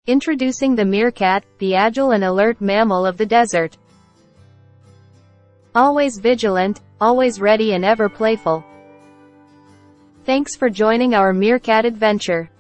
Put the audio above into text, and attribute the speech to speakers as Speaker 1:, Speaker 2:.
Speaker 1: Introducing the meerkat, the agile and alert mammal of the desert. Always vigilant, always ready and ever playful. Thanks for joining our meerkat adventure.